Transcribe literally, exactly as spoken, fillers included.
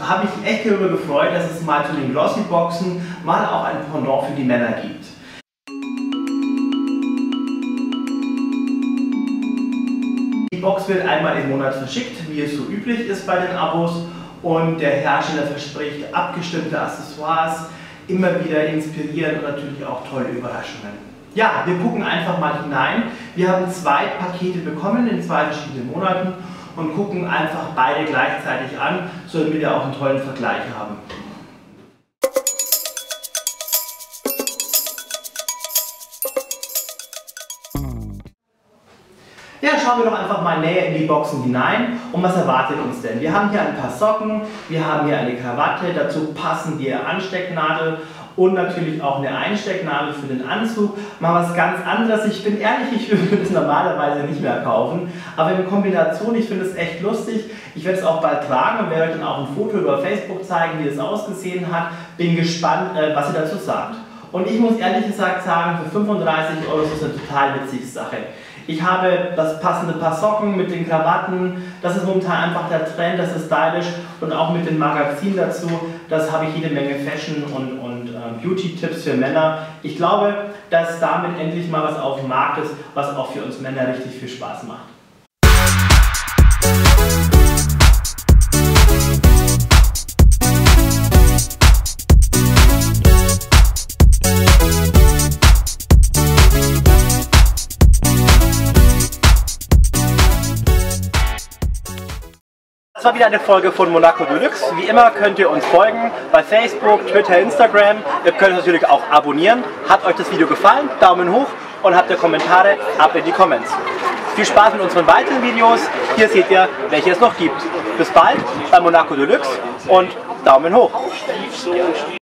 habe mich echt darüber gefreut, dass es mal zu den Glossy-Boxen mal auch ein Pendant für die Männer gibt. Die Box wird einmal im Monat verschickt, wie es so üblich ist bei den Abos, und der Hersteller verspricht abgestimmte Accessoires, immer wieder inspirieren und natürlich auch tolle Überraschungen. Ja, wir gucken einfach mal hinein. Wir haben zwei Pakete bekommen in zwei verschiedenen Monaten und gucken einfach beide gleichzeitig an, so damit wir auch einen tollen Vergleich haben. Ja, schauen wir doch einfach mal näher in die Boxen hinein. Und was erwartet uns denn? Wir haben hier ein paar Socken, wir haben hier eine Krawatte, dazu passen die Anstecknadel und natürlich auch eine Einstecknadel für den Anzug. Mal was ganz anderes. Ich bin ehrlich, ich würde das normalerweise nicht mehr kaufen, aber in Kombination, ich finde es echt lustig. Ich werde es auch bald tragen und werde euch dann auch ein Foto über Facebook zeigen, wie es ausgesehen hat. Bin gespannt, was ihr dazu sagt. Und ich muss ehrlich gesagt sagen, für fünfunddreißig Euro ist das eine total witzige Sache. Ich habe das passende Paar Socken mit den Krawatten, das ist momentan einfach der Trend, das ist stylisch, und auch mit dem Magazin dazu, das habe ich jede Menge Fashion und, und äh, Beauty-Tipps für Männer. Ich glaube, dass damit endlich mal was auf dem Markt ist, was auch für uns Männer richtig viel Spaß macht. Das war wieder eine Folge von Monaco Deluxe. Wie immer könnt ihr uns folgen bei Facebook, Twitter, Instagram. Ihr könnt uns natürlich auch abonnieren. Hat euch das Video gefallen? Daumen hoch, und habt ihr Kommentare? Ab in die Comments. Viel Spaß mit unseren weiteren Videos. Hier seht ihr, welche es noch gibt. Bis bald bei Monaco Deluxe und Daumen hoch.